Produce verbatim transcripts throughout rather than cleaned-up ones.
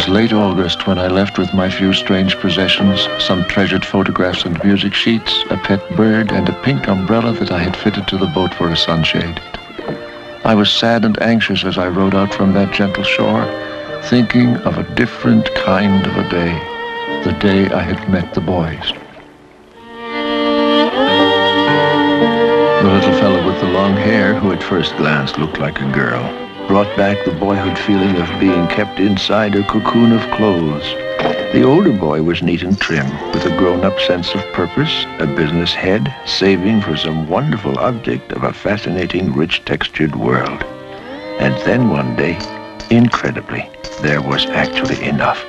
was late August when I left with my few strange possessions, some treasured photographs and music sheets, a pet bird, and a pink umbrella that I had fitted to the boat for a sunshade. I was sad and anxious as I rowed out from that gentle shore, thinking of a different kind of a day, the day I had met the boys. The little fellow with the long hair, who at first glance looked like a girl, brought back the boyhood feeling of being kept inside a cocoon of clothes. The older boy was neat and trim, with a grown-up sense of purpose, a business head, saving for some wonderful object of a fascinating, rich-textured world. And then one day, incredibly, there was actually enough.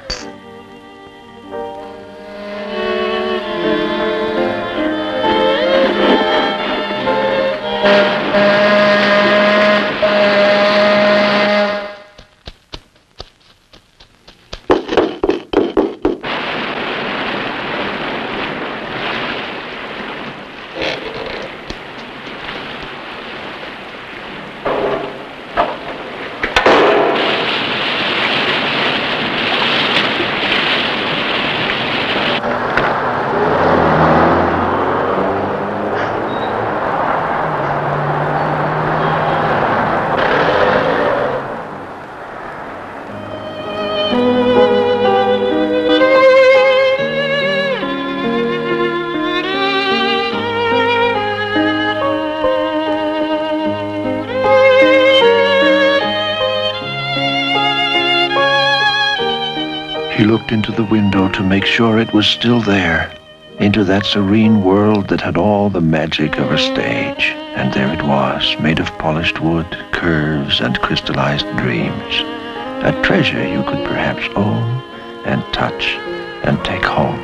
He looked into the window to make sure it was still there, into that serene world that had all the magic of a stage. And there it was, made of polished wood, curves, and crystallized dreams. A treasure you could perhaps own and touch and take home.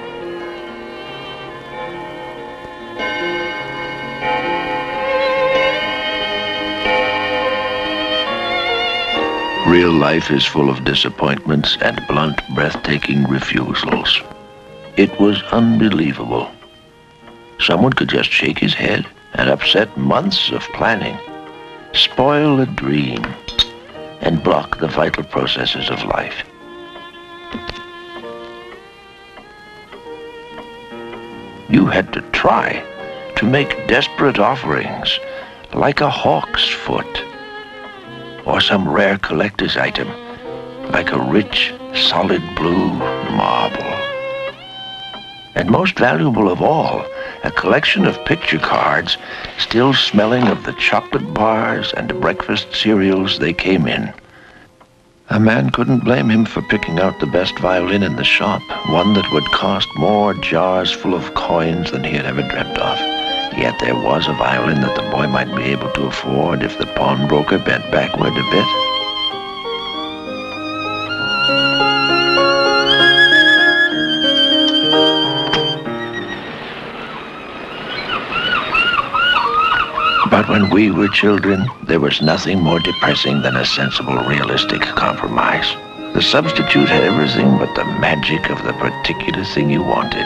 Real life is full of disappointments and blunt, breathtaking refusals. It was unbelievable. Someone could just shake his head and upset months of planning, spoil a dream, and block the vital processes of life. You had to try to make desperate offerings, like a hawk's foot, or some rare collector's item, like a rich, solid blue marble. And most valuable of all, a collection of picture cards still smelling of the chocolate bars and breakfast cereals they came in. A man couldn't blame him for picking out the best violin in the shop, one that would cost more jars full of coins than he had ever dreamt of. Yet there was a violin that the boy might be able to afford if the pawnbroker bent backward a bit. But when we were children, there was nothing more depressing than a sensible, realistic compromise. The substitute had everything but the magic of the particular thing you wanted.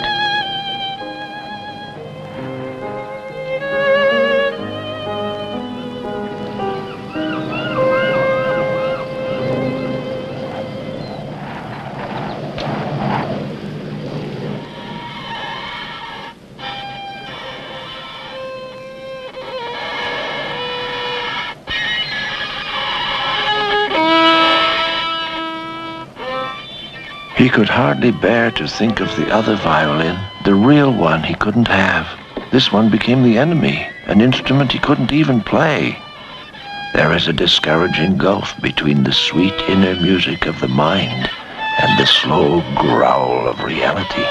He could hardly bear to think of the other violin, the real one he couldn't have. This one became the enemy, an instrument he couldn't even play. There is a discouraging gulf between the sweet inner music of the mind and the slow growl of reality.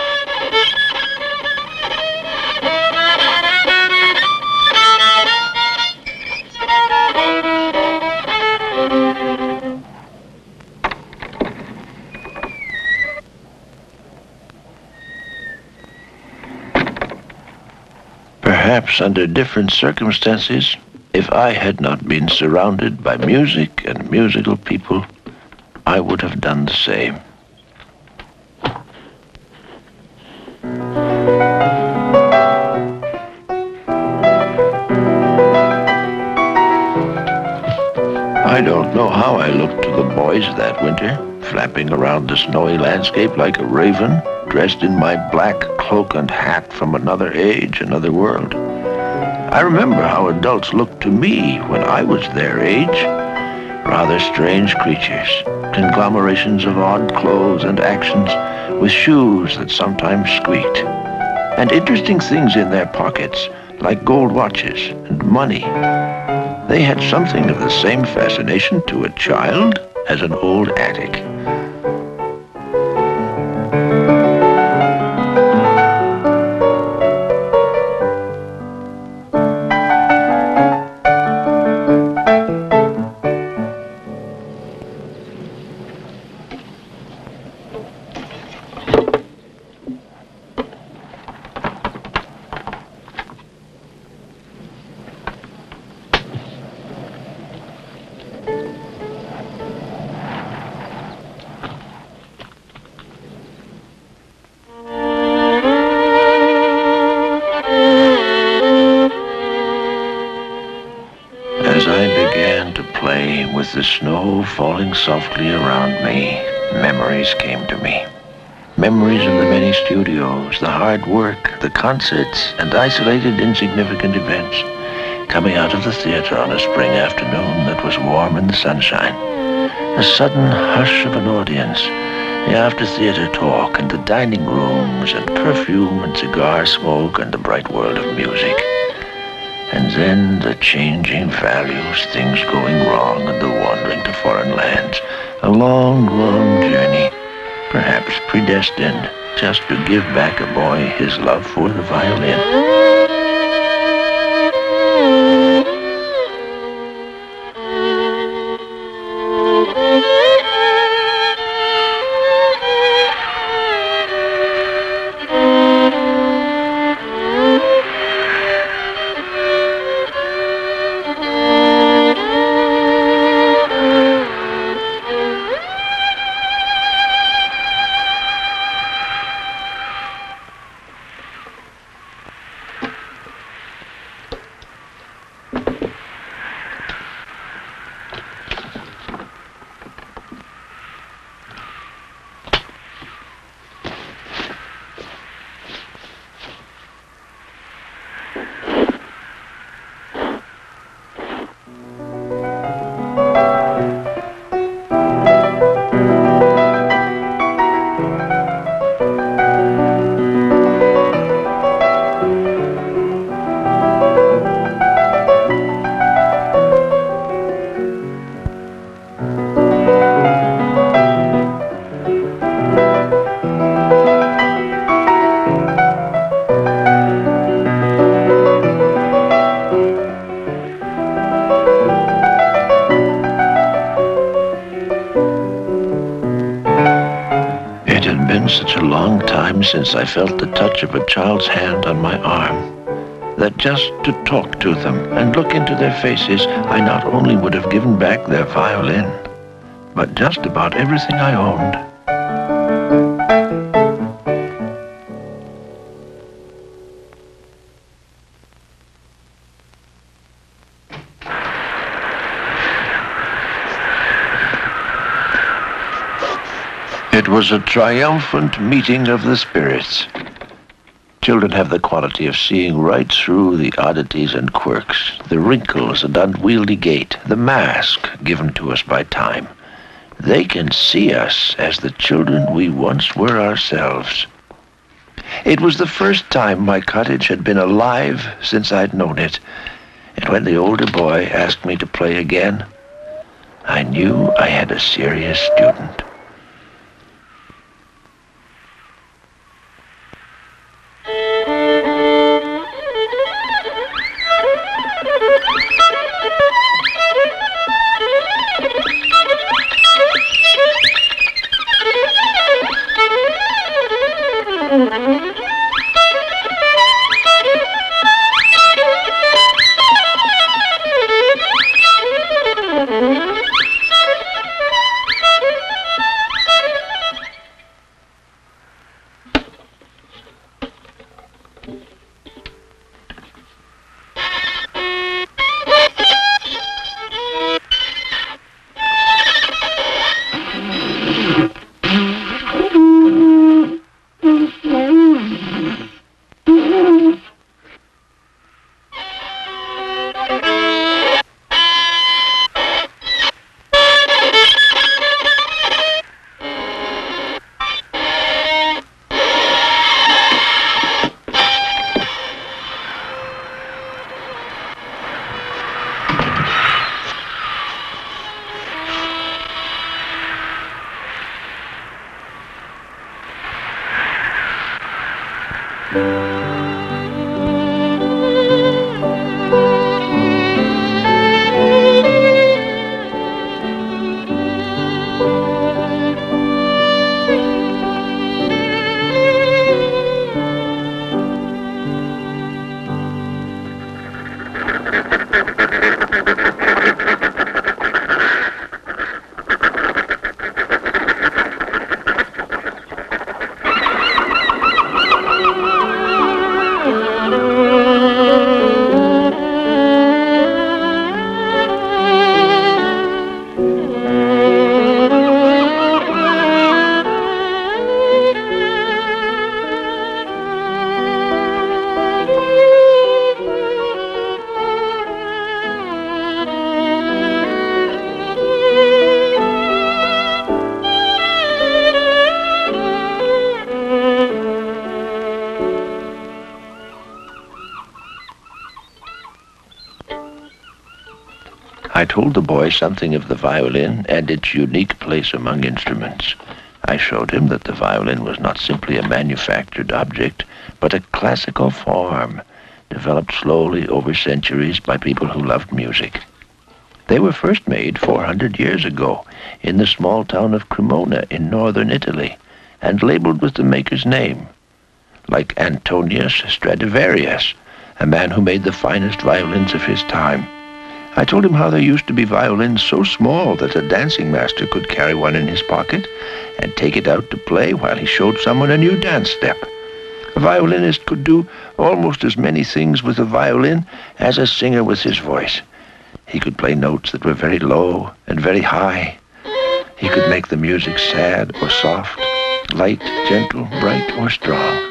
Perhaps under different circumstances, if I had not been surrounded by music and musical people, I would have done the same. I don't know how I looked to the boys that winter. flapping around the snowy landscape like a raven, dressed in my black cloak and hat from another age, another world. I remember how adults looked to me when I was their age. Rather strange creatures, conglomerations of odd clothes and actions, with shoes that sometimes squeaked, and interesting things in their pockets, like gold watches and money. They had something of the same fascination to a child as an old attic. As I began to play with the snow falling softly around me, memories came to me. Memories of the many studios, the hard work, the concerts, and isolated insignificant events, coming out of the theater on a spring afternoon that was warm in the sunshine. The sudden hush of an audience, the after-theater talk, and the dining rooms, and perfume and cigar smoke, and the bright world of music. And then the changing values, things going wrong, and the wandering to foreign lands. A long, long journey, perhaps predestined, just to give back a boy his love for the violin. Such a long time since I felt the touch of a child's hand on my arm, that just to talk to them and look into their faces, I not only would have given back their violin, but just about everything I owned. It was a triumphant meeting of the spirits. Children have the quality of seeing right through the oddities and quirks, the wrinkles and unwieldy gait, the mask given to us by time. They can see us as the children we once were ourselves. It was the first time my cottage had been alive since I'd known it, and when the older boy asked me to play again, I knew I had a serious student. I told the boy something of the violin and its unique place among instruments. I showed him that the violin was not simply a manufactured object, but a classical form, developed slowly over centuries by people who loved music. They were first made four hundred years ago in the small town of Cremona in northern Italy, and labeled with the maker's name, like Antonius Stradivarius, a man who made the finest violins of his time. I told him how there used to be violins so small that a dancing master could carry one in his pocket and take it out to play while he showed someone a new dance step. A violinist could do almost as many things with a violin as a singer with his voice. He could play notes that were very low and very high. He could make the music sad or soft, light, gentle, bright, or strong.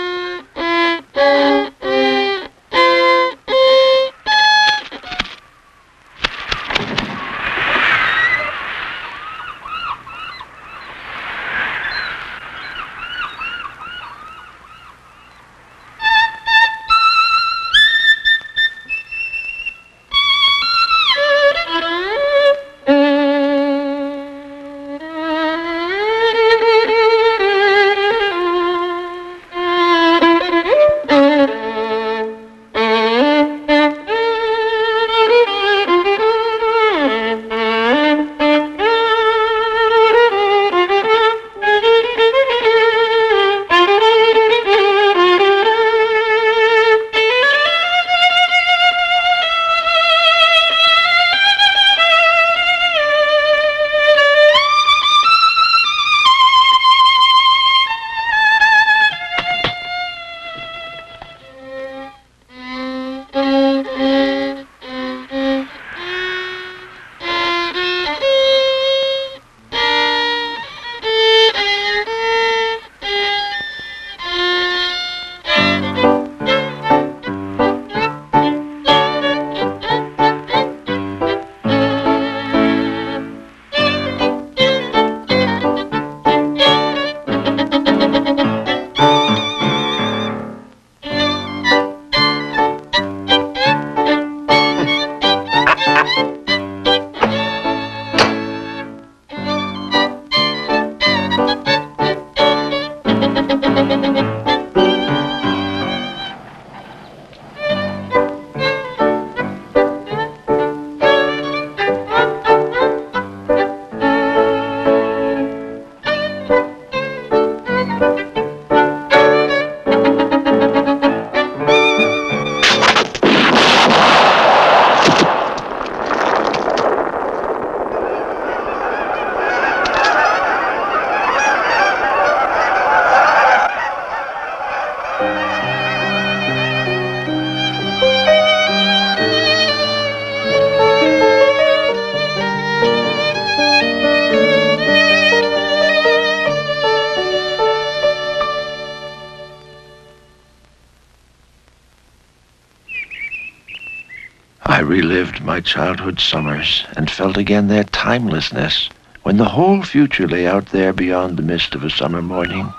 I relived my childhood summers and felt again their timelessness when the whole future lay out there beyond the mist of a summer morning.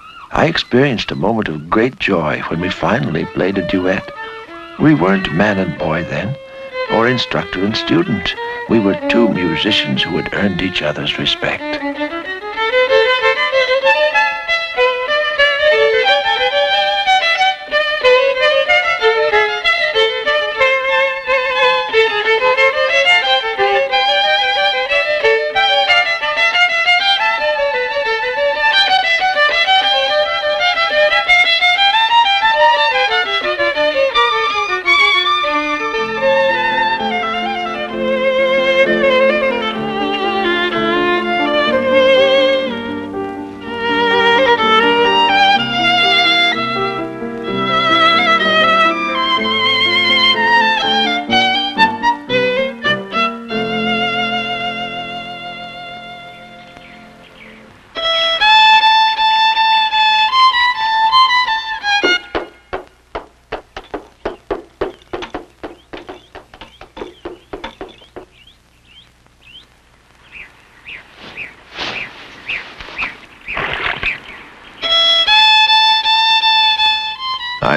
I experienced a moment of great joy when we finally played a duet. We weren't man and boy then, or instructor and student. We were two musicians who had earned each other's respect.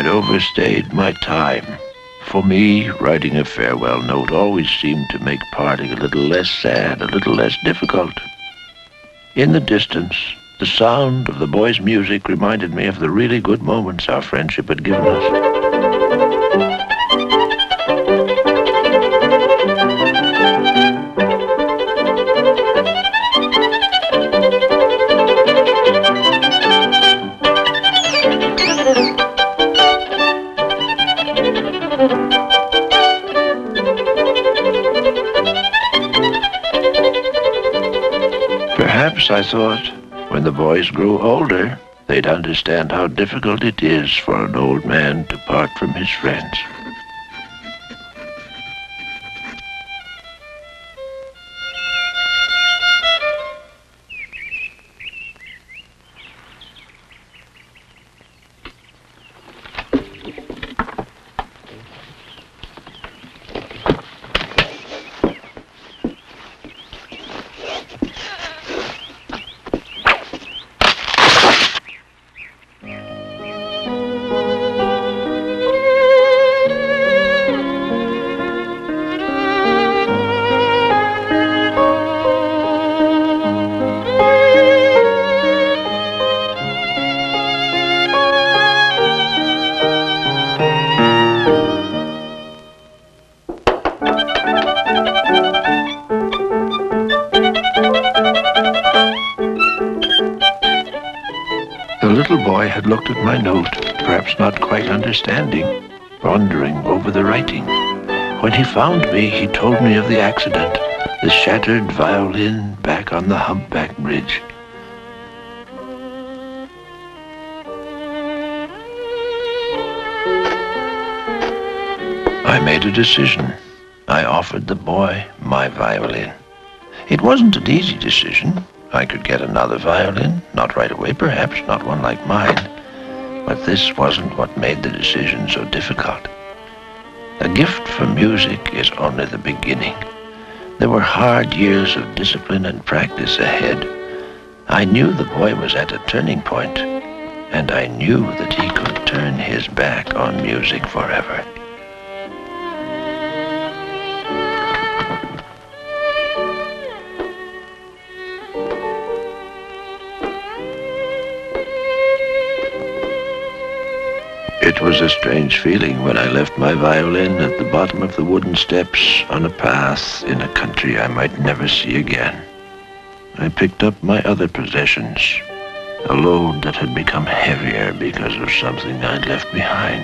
I'd overstayed my time. For me, writing a farewell note always seemed to make parting a little less sad, a little less difficult. In the distance, the sound of the boys' music reminded me of the really good moments our friendship had given us. Perhaps, I thought, when the boys grew older, they'd understand how difficult it is for an old man to part from his friends. The little boy had looked at my note, perhaps not quite understanding, pondering over the writing. When he found me, he told me of the accident, the shattered violin back on the humpback bridge. I made a decision. I offered the boy my violin. It wasn't an easy decision. I could get another violin, not right away perhaps, not one like mine, but this wasn't what made the decision so difficult. A gift for music is only the beginning. There were hard years of discipline and practice ahead. I knew the boy was at a turning point, and I knew that he could turn his back on music forever. It was a strange feeling when I left my violin at the bottom of the wooden steps on a path in a country I might never see again. I picked up my other possessions, a load that had become heavier because of something I'd left behind.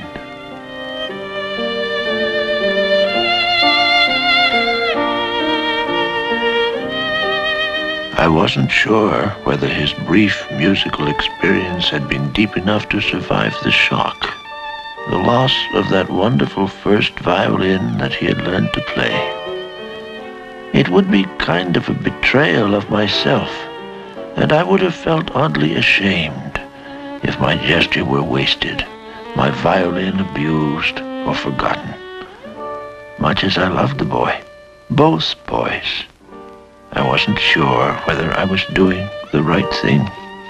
I wasn't sure whether his brief musical experience had been deep enough to survive the shock. The loss of that wonderful first violin that he had learned to play. It would be kind of a betrayal of myself, and I would have felt oddly ashamed if my gesture were wasted, my violin abused or forgotten. Much as I loved the boy, both boys, I wasn't sure whether I was doing the right thing.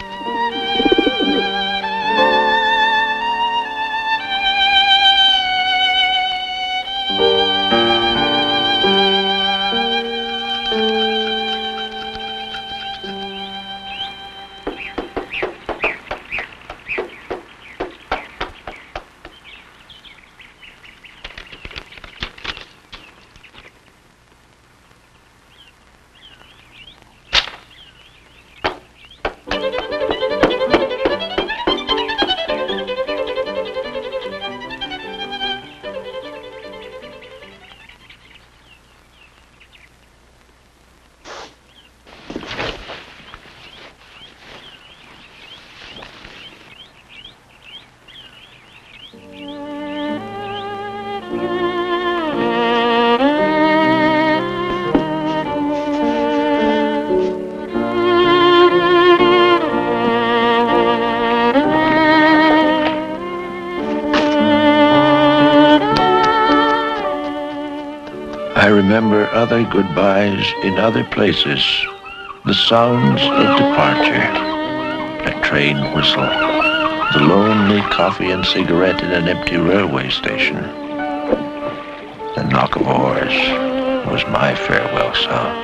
I remember other goodbyes in other places, the sounds of departure, a train whistle, The lonely coffee and cigarette in an empty railway station. The knock of oars was my farewell sound.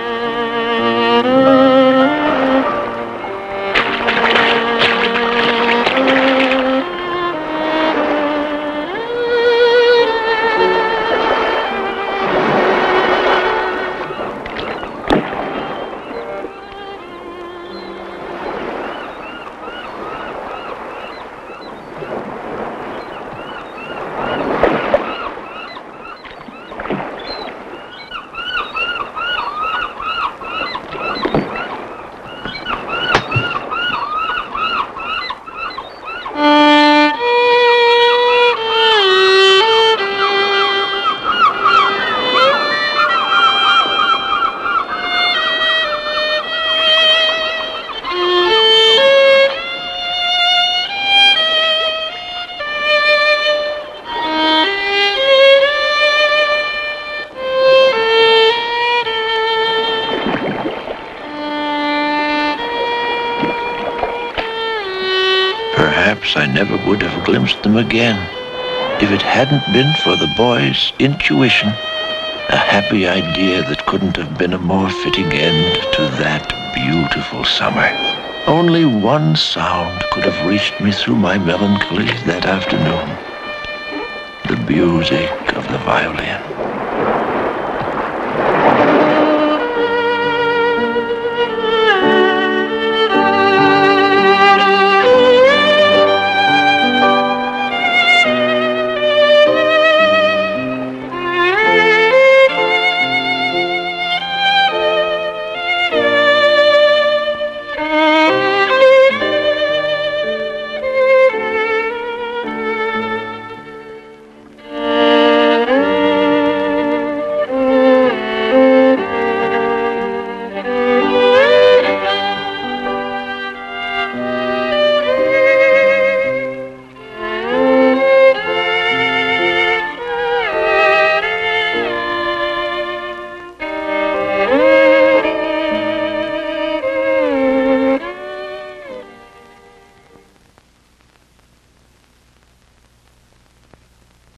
Perhaps I never would have glimpsed them again if it hadn't been for the boy's intuition, a happy idea that couldn't have been a more fitting end to that beautiful summer. Only one sound could have reached me through my melancholy that afternoon: the music of the violin.